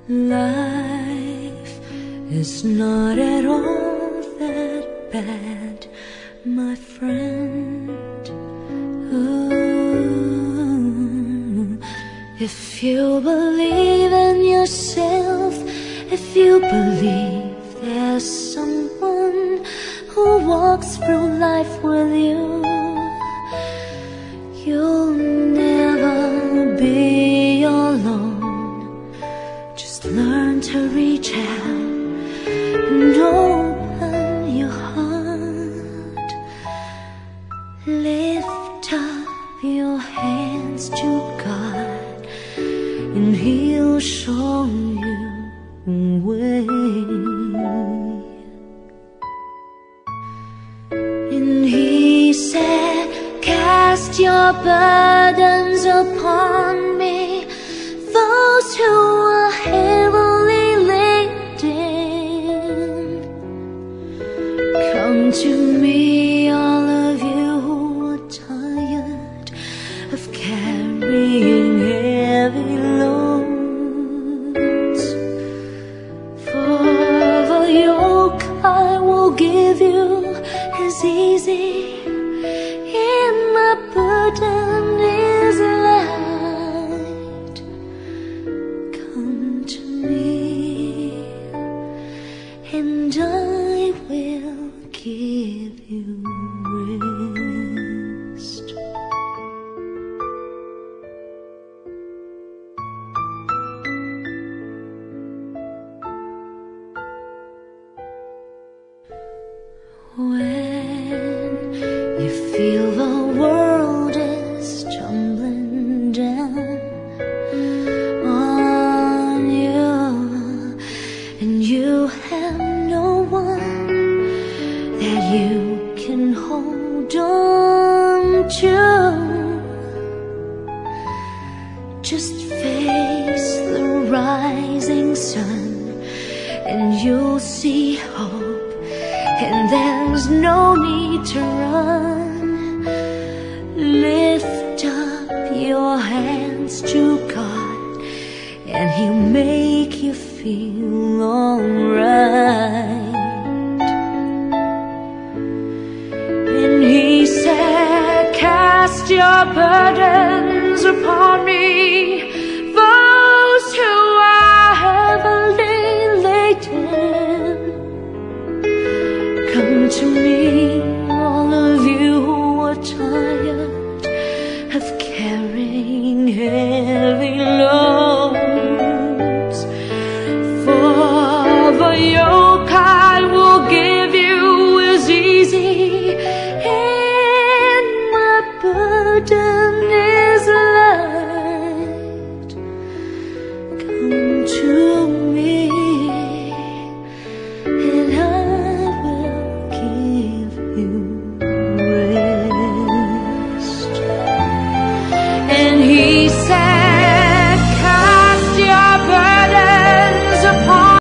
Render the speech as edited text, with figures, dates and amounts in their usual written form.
Life is not at all that bad, my friend. Ooh. If you believe in yourself, if you believe there's someone who walks through life with you, you'll never be alone. Just learn to reach out and open your heart. Lift up your hands to God, and He'll show you the way. And He said, cast your burdens upon me, those who are heavily laden. Come to me, all of you who are tired of carrying heavy loads. For the yoke I will give you is easy, and my burden is light. Come to me, and I will give you rest. When you feel the world is tumbling down on you, and you have no one that you can hold on to, just face the rising sun, and you'll see hope. And there's no need to run. Lift up your hands to God, and He'll make you feel alright. And He said, cast your burdens upon me, those who are heavily laden. Come to me,